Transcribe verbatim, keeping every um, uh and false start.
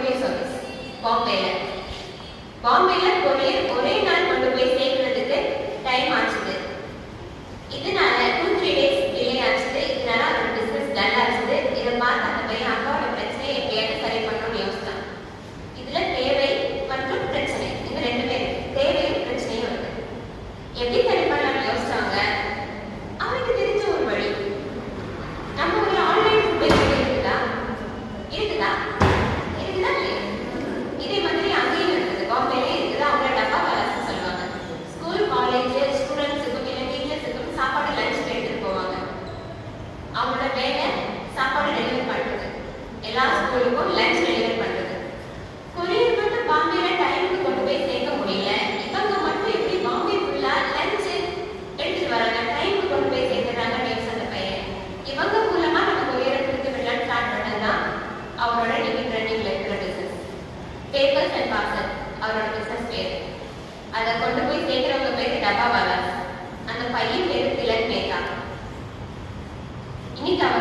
Courier service பாம்பேல பாம்பேல courier ஒரே நாள் கொண்டு போய் சேர்க்கிறதுக்கு டைம் ஆச்சுது. இதனால டூ த்ரீ டேஸ் டிலே ஆச்சுது. இதனால அவரோட பிசினஸ் டல் ஆச்சுது. இதை பார்த்து அந்த பையன் அக்காவோட பிரச்சனையை எப்படியாவது சரி பண்ணணும்னு யோசித்தான். இதுல தேவை மற்றும் பிரச்சனை இந்த ரெண்டுமே இருக்கு. தேவையும் பிரச்சனையும் இருக்கு. எப்படி சரி பண்ணலாம்னு யோசிச்சாங்க. அவனுக்கு தெரிஞ்ச ஒரு வழி, நம்ம ஒரு ஆன்லைன் ஃபுட் டெலிவரி இருக்குதா இருக்குதா இருக்குதா இல்லையா? இதே மாதிரி அங்கேயும் இருக்குது, பாம்பேலே இருக்குது. அவங்க டப்பா வாலாஸ் சொல்லுவாங்க. ஸ்கூல் காலேஜ் ஸ்டூடெண்ட்ஸுக்கும் இல்லை டீச்சர்ஸுக்கும் சாப்பாடு லஞ்ச் எடுத்துட்டு போவாங்க. அவங்களோட வேலை சாப்பாடு டெலிவரி பண்ணுறது, எல்லா ஸ்கூலுக்கும் லஞ்ச் டெலிவரி பண்ணுறது. கொரியர் மட்டும் பாம்பேல டைமுக்கு கொண்டு போய் சேர்க்க முடியல. இவங்க மட்டும் எப்படி பாம்பே ஃபுல்லா லஞ்ச் எடுத்துட்டு வராங்க, டைமுக்கு கொண்டு போய் சேர்த்துறாங்க அந்த பையன். இவங்க மூலமா நம்ம கொரியரை கொடுத்து விடலான்னு ஸ்டார்ட் பண்ணதுதான் அவரோட லிமிட் ரன்னிங்ல இருக்கிற பிசினஸ். பேப்பர்ஸ் அண்ட் பார்சல் அவரோட பிசினஸ் பேரு. அதை கொண்டு போய் சேர்க்கிறவங்க பேரு டப்பா வாலாஸ். அந்த பையன் பேரு திலக் மேத்தா. இன்னைக்கு